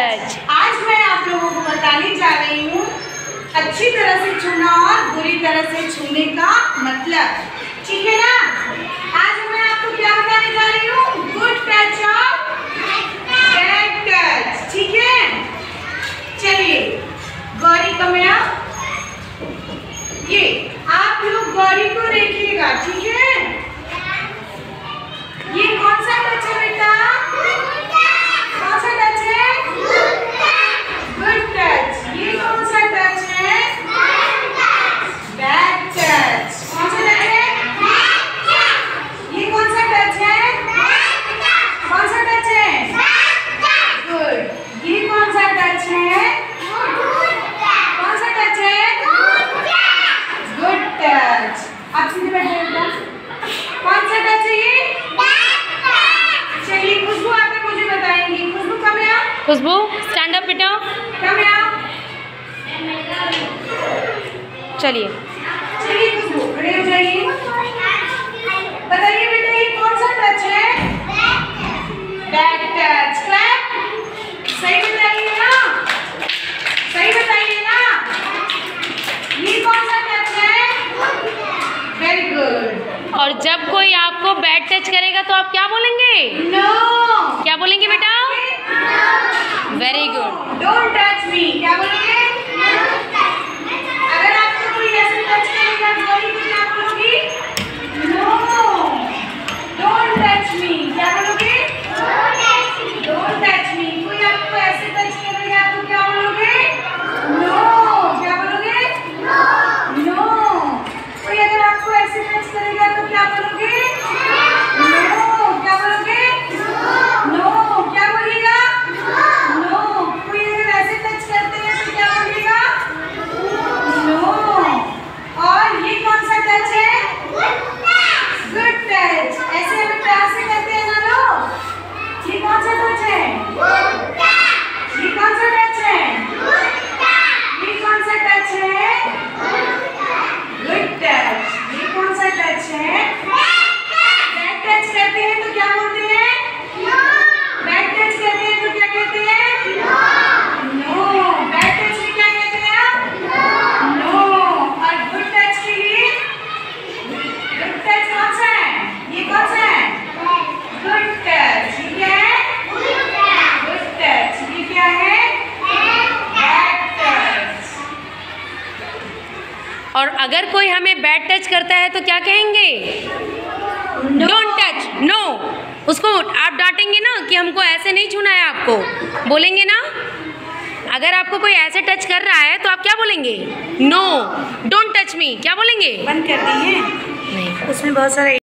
Touch. आज मैं आप लोगों को बताने जा रही हूँ अच्छी तरह से छूना और बुरी तरह से छूने का मतलब, ठीक है ना। आज मैं आपको क्या बताने जा रही हूँ, गुड टच और बैड टच, ठीक है। चलिए गौरी का मैं ये आप लोग गौरी को देखिएगा, ठीक है। ये कौन सा टच है बेटा, कौन सा टच है, गुड टच। ये कौन सा टच है, बैड टच। कौन सा टच है, ये कौन सा टच है, कौन सा टच है, गुड। ये कौन सा टच है, कौन सा टच है, गुड टच। आप सीधे बैठे बेटा, कौन सा टच है ये, चलिए खुशबू आके मुझे बताएंगी। खुशबू कम है, खुशबू स्टैंड अप बेटा, कम है। चलिए चलिए खुशबू खड़े हो जाइए, बताइए बेटा ये कौन सा टच है, बैड टच। क्लैप, सही बताइए ना, सही बताइए ना। ये कौन सा टच है, वेरी गुड। और जब कोई आपको बैड टच करेगा तो आप क्या बोलेंगे, नो। क्या बोलेंगे बेटा, very good. Don't touch me, क्या बोलोगे, अगर आपको कोई ऐसे टच करेगा गौरी को क्या बोलोगी, नो डोंट टच मी, क्या बोलोगे, डोंट टच मी। कोई आपको ऐसे टच करेगा तो क्या बोलोगे, नो, क्या बोलोगे, नो। कोई अगर आपको ऐसे टच करेगा तो क्या बोलोगे, नो, क्या बोलोगे, नो, क्या बोलिएगा, नो। कोई अगर ऐसे टच करते हैं तो क्या बोलिएगा, नो। और ये कौन सा टच है, गुड टच। ऐसे हमें प्यार से कहते हैं ना लोग। ये कौन सा टच है, ये कौन सा टच है, ये कौन सा टच है, गुड टच। ये कौन सा टच है, बैड टच करते हैं तो क्या बोलते हैं, बैड टच करते हैं तो क्या कहते हैं, नो। बैड टच में क्या कहते हैं आप, नो। और गुड टच के लिए, गुड टच कौन सा है, ये कौन सा है, गुड टच। ये क्या है, गुड टच। ये क्या है, बैड टच। और अगर कोई हमें बैड टच करता है तो क्या कहेंगे, डोंट टच, नो। उसको आप डांटेंगे ना कि हमको ऐसे नहीं छूना है, आपको बोलेंगे ना। अगर आपको कोई ऐसे टच कर रहा है तो आप क्या बोलेंगे, नो डोंट टच मी, क्या बोलेंगे। बंद कर दी है, नहीं, उसमें बहुत सारा